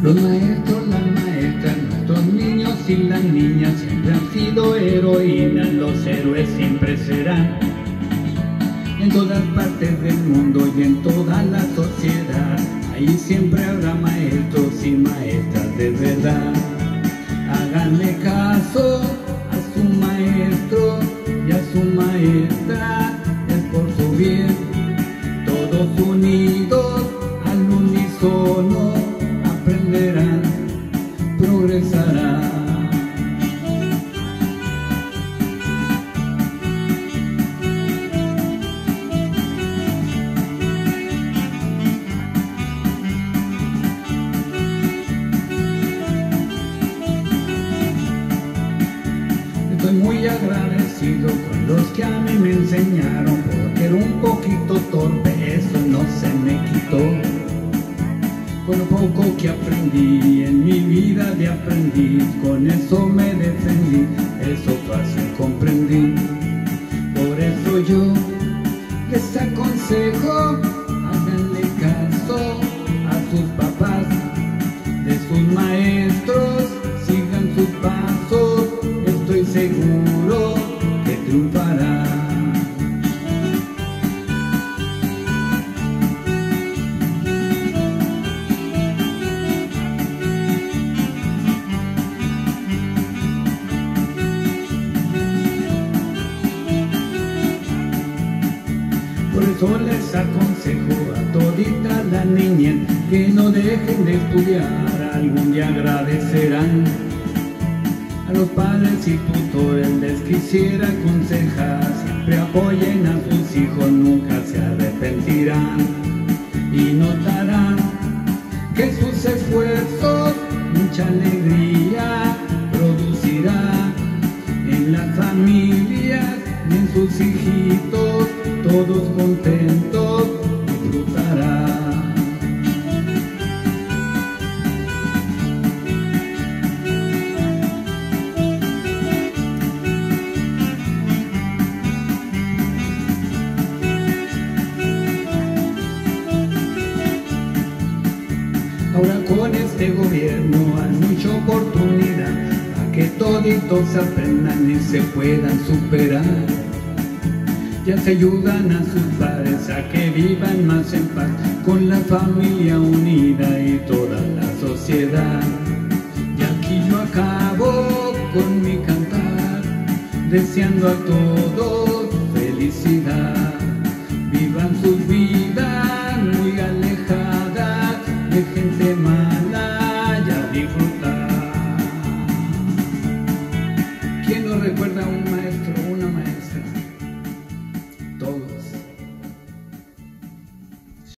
Los maestros, las maestras, nuestros niños y las niñas siempre han sido heroínas, los héroes siempre serán. En todas partes del mundo y en toda la sociedad, ahí siempre habrá maestros y maestras de verdad. Háganle caso a su maestro y a su maestra, es por su bien. Todos unidos al unísono aprenderán, progresarán. Estoy muy agradecido con los que a mí me enseñaron, porque era un poquito torpe, eso no se me quitó. Con lo poco que aprendí en mi vida de aprendiz, con eso me defendí, eso fácil comprendí. Por eso yo les aconsejo, háganle caso a sus papás, de sus maestros, sigan sus pasos, estoy seguro que triunfarán. Por eso les aconsejo a todita la niñez que no dejen de estudiar, algún día agradecerán. A los padres y tutores les quisiera aconsejar, siempre apoyen a sus hijos, nunca se arrepentirán. Y notarán que sus esfuerzos mucha alegría producirá en las familias y en sus hijitos, todos contentos disfrutarán. Ahora con este gobierno hay mucha oportunidad para que toditos aprendan y se puedan superar. Ya se ayudan a sus padres a que vivan más en paz, con la familia unida y toda la sociedad. Y aquí yo acabo con mi cantar, deseando a todos felicidad. Vivan sus vidas muy alejadas de gente mala y a disfrutar. ¿Quién no recuerda un